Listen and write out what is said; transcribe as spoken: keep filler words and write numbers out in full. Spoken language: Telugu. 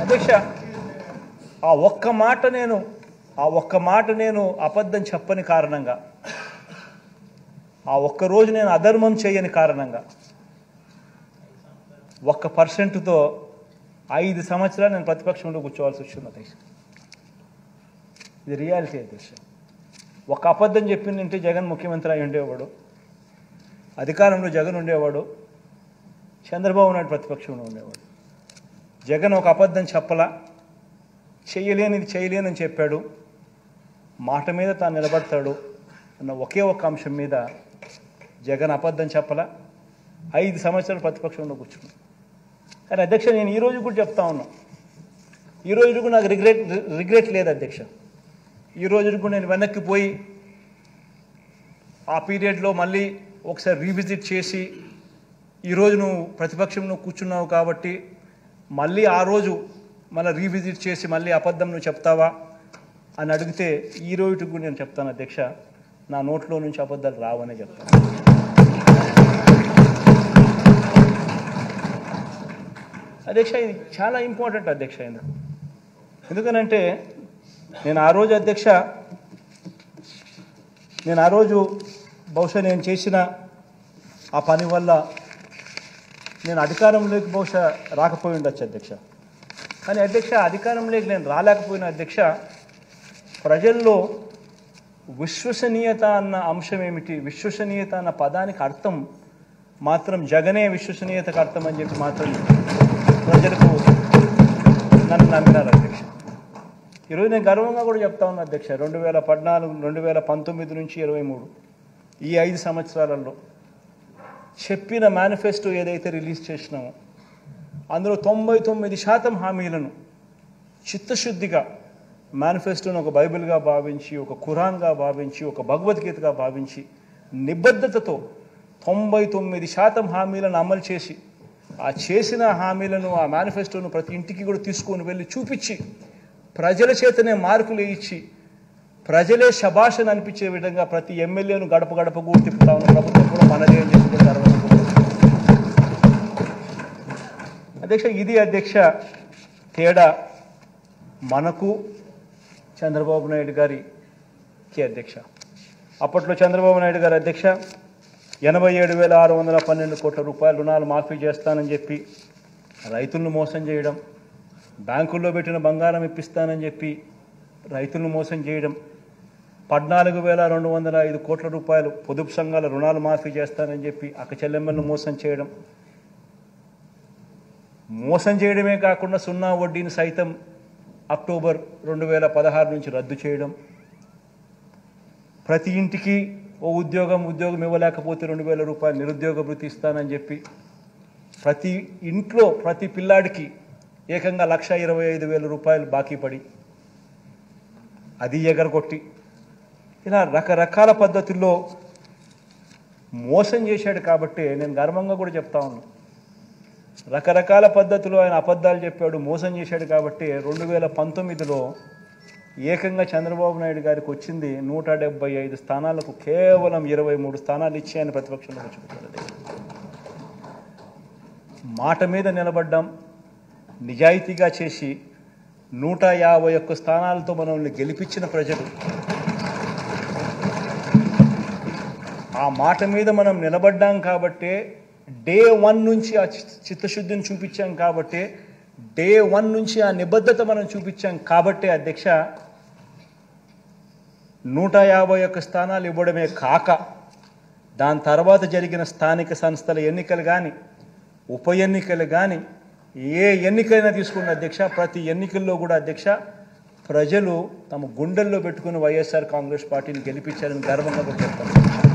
అధ్యక్ష ఆ ఒక్క మాట నేను ఆ ఒక్క మాట నేను అబద్ధం చెప్పని కారణంగా, ఆ ఒక్క రోజు నేను అధర్మం చేయని కారణంగా ఒక్క పర్సెంట్తో ఐదు సంవత్సరాలు నేను ప్రతిపక్షంలో కూర్చోవాల్సి వచ్చింది అధ్యక్ష. ఇది రియాలిటీ అధ్యక్ష. ఒక అబద్ధం చెప్పిందంటే జగన్ ముఖ్యమంత్రి అయి ఉండేవాడు, అధికారంలో జగన్ ఉండేవాడు, చంద్రబాబు నాయుడు ప్రతిపక్షంలో ఉండేవాడు. జగన్ ఒక అబద్ధం చెప్పలా, చేయలేనిది చేయలేనని చెప్పాడు, మాట మీద తాను నిలబడతాడు అన్న ఒకే ఒక్క అంశం మీద జగన్ అబద్ధం చెప్పలా, ఐదు సంవత్సరాలు ప్రతిపక్షంలో కూర్చున్నాను. కానీ అధ్యక్ష నేను ఈరోజు కూడా చెప్తా ఉన్నా, ఈరోజు కూడా నాకు రిగ్రెట్ రిగ్రెట్ లేదు అధ్యక్ష. ఈ రోజు కూడా నేను వెనక్కి పోయి ఆ పీరియడ్లో మళ్ళీ ఒకసారి రీవిజిట్ చేసి ఈరోజు నువ్వు ప్రతిపక్షంలో కూర్చున్నావు కాబట్టి మళ్ళీ ఆ రోజు మళ్ళీ రీవిజిట్ చేసి మళ్ళీ అబద్ధం నువ్వు చెప్తావా అని అడిగితే ఈ రోజుకి కూడా నేను చెప్తాను అధ్యక్ష, నా నోట్లో నుంచి అబద్ధాలు రావనే చెప్తాను. అధ్యక్ష ఇది చాలా ఇంపార్టెంట్ అధ్యక్ష. ఎందుకు ఎందుకనంటే నేను ఆ రోజు అధ్యక్ష నేను ఆ రోజు బహుశా నేను చేసిన ఆ పని వల్ల నేను అధికారంలోకి బహుశా రాకపోయి ఉండొచ్చు అధ్యక్ష. కానీ అధ్యక్ష అధికారంలోకి నేను రాలేకపోయిన అధ్యక్ష, ప్రజల్లో విశ్వసనీయత అన్న అంశం ఏమిటి, విశ్వసనీయత అన్న పదానికి అర్థం మాత్రం జగనే విశ్వసనీయతకు అర్థం అని చెప్పి మాత్రం ప్రజలకు నన్ను నమ్మినారు అధ్యక్ష. ఈరోజు నేను గర్వంగా కూడా చెప్తా ఉన్నా అధ్యక్ష, రెండు వేల పద్నాలుగు రెండు వేల పంతొమ్మిది నుంచి ఇరవై మూడు ఈ ఐదు సంవత్సరాలలో చెప్పిన మేనిఫెస్టో ఏదైతే రిలీజ్ చేసినామో అందులో తొంభై తొమ్మిది శాతం హామీలను చిత్తశుద్ధిగా మేనిఫెస్టోను ఒక బైబిల్గా భావించి, ఒక ఖురాన్గా భావించి, ఒక భగవద్గీతగా భావించి నిబద్ధతతో తొంభై తొమ్మిది శాతం హామీలను అమలు చేసి ఆ చేసిన హామీలను ఆ మేనిఫెస్టోను ప్రతి ఇంటికి కూడా తీసుకొని వెళ్ళి చూపించి ప్రజల చేతనే మార్కులు ఇచ్చి ప్రజలే శభాషను అనిపించే విధంగా ప్రతి ఎమ్మెల్యేను గడప గడప కూడా తిప్పుతా ఉన్న ప్రభుత్వం కూడా మనదే అని చెప్పుకుంటారు అధ్యక్ష. ఇది అధ్యక్ష తేడా మనకు చంద్రబాబు నాయుడు గారికి అధ్యక్ష. అప్పట్లో చంద్రబాబు నాయుడు గారు అధ్యక్ష ఎనభై ఏడు వేల ఆరు వందల పన్నెండు కోట్ల రూపాయల రుణాలు మాఫీ చేస్తానని చెప్పి రైతులను మోసం చేయడం, బ్యాంకుల్లో పెట్టిన బంగారం ఇప్పిస్తానని చెప్పి రైతులను మోసం చేయడం, పద్నాలుగు వేల రెండు వందల ఐదు కోట్ల రూపాయలు పొదుపు సంఘాల రుణాలు మాఫీ చేస్తానని చెప్పి అక్క చెల్లెమ్మలను మోసం చేయడం, మోసం చేయడమే కాకుండా సున్నా వడ్డీని సైతం అక్టోబర్ రెండు వేల పదహారు నుంచి రద్దు చేయడం, ప్రతి ఇంటికి ఓ ఉద్యోగం ఉద్యోగం ఇవ్వలేకపోతే రెండు వేల రూపాయలు నిరుద్యోగ భృతి ఇస్తానని చెప్పి ప్రతి ఇంట్లో ప్రతి పిల్లాడికి ఏకంగా లక్ష ఇరవై ఐదు వేల రూపాయలు బాకీ పడి అది ఎగరగొట్టి ఇలా రకరకాల పద్ధతుల్లో మోసం చేశాడు. కాబట్టి నేను గర్వంగా కూడా చెప్తా ఉన్నాను, రకరకాల పద్ధతులు ఆయన అబద్ధాలు చెప్పాడు, మోసం చేశాడు. కాబట్టి రెండు వేల పంతొమ్మిదిలో ఏకంగా చంద్రబాబు నాయుడు గారికి వచ్చింది నూట డెబ్బై ఐదు స్థానాలకు కేవలం ఇరవై మూడు స్థానాలు ఇచ్చి ఆయన ప్రతిపక్షంలో కూర్చుంటాడు. మాట మీద నిలబడ్డాం, నిజాయితీగా చేసి నూట యాభై ఒక్క స్థానాలతో మనల్ని గెలిపించిన ప్రజలు ఆ మాట మీద మనం నిలబడ్డాం. కాబట్టి డే వన్ నుంచి ఆ చిత్తశుద్ధిని చూపించాం. కాబట్టి డే వన్ నుంచి ఆ నిబద్ధత మనం చూపించాం. కాబట్టి అధ్యక్ష నూట యాభై ఒక్క స్థానాలు ఇవ్వడమే కాక దాని తర్వాత జరిగిన స్థానిక సంస్థల ఎన్నికలు కానీ ఉప ఎన్నికలు కానీ ఏ ఎన్నికైనా తీసుకున్న అధ్యక్ష ప్రతి ఎన్నికల్లో కూడా అధ్యక్ష ప్రజలు తమ గుండెల్లో పెట్టుకుని వైఎస్ఆర్ కాంగ్రెస్ పార్టీని గెలిపించారని గర్వంగా చెప్తాను.